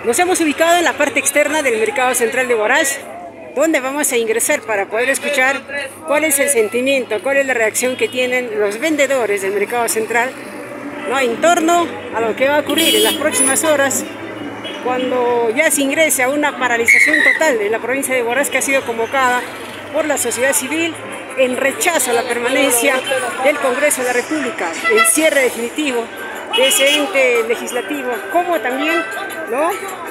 Nos hemos ubicado en la parte externa del mercado central de Huaraz, donde vamos a ingresar para poder escuchar cuál es el sentimiento, cuál es la reacción que tienen los vendedores del mercado central, ¿no?, en torno a lo que va a ocurrir en las próximas horas, cuando ya se ingrese a una paralización total en la provincia de Huaraz, que ha sido convocada por la sociedad civil en rechazo a la permanencia del Congreso de la República, el cierre definitivo de ese ente legislativo, como también, ¿no?,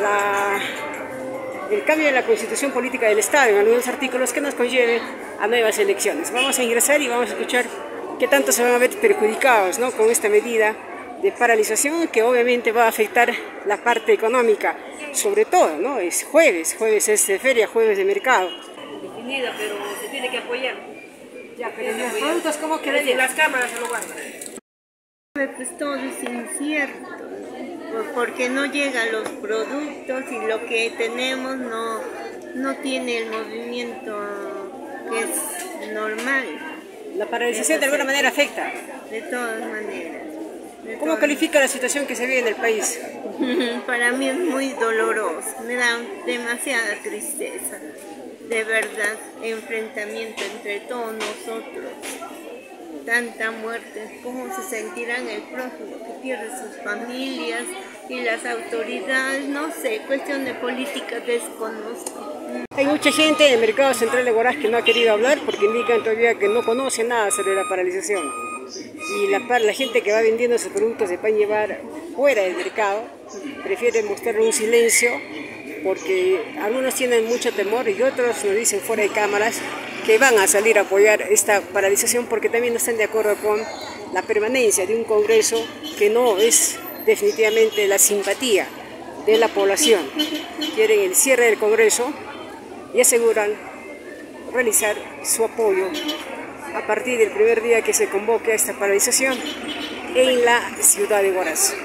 el cambio de la Constitución Política del Estado en algunos artículos que nos conlleve a nuevas elecciones. Vamos a ingresar y vamos a escuchar qué tanto se van a ver perjudicados, ¿no?, con esta medida de paralización, que obviamente va a afectar la parte económica, sobre todo, ¿no? Es jueves es de feria, jueves de mercado. Definida, pero se tiene que apoyar. Ya, pero los productos, ¿cómo quedarían? Las cámaras se lo guardan. Pues todo es incierto, ¿no? Porque no llegan los productos y lo que tenemos no tiene el movimiento que es normal. La paralización de alguna manera afecta. De todas maneras. ¿Cómo califica la situación que se vive en el país? Para mí es muy doloroso, me da demasiada tristeza. De verdad, enfrentamiento entre todos nosotros. Tanta muerte, ¿cómo se sentirán el prójimo que pierde sus familias y las autoridades? No sé, cuestión de política desconozco. Hay mucha gente en el mercado central de Huaraz que no ha querido hablar porque indican todavía que no conoce nada sobre la paralización. Y la gente que va vendiendo sus productos de pan llevar fuera del mercado prefiere mostrar un silencio, porque algunos tienen mucho temor y otros nos dicen fuera de cámaras que van a salir a apoyar esta paralización porque también no están de acuerdo con la permanencia de un Congreso que no es definitivamente la simpatía de la población. Quieren el cierre del Congreso y aseguran realizar su apoyo a partir del primer día que se convoque a esta paralización en la ciudad de Huaraz.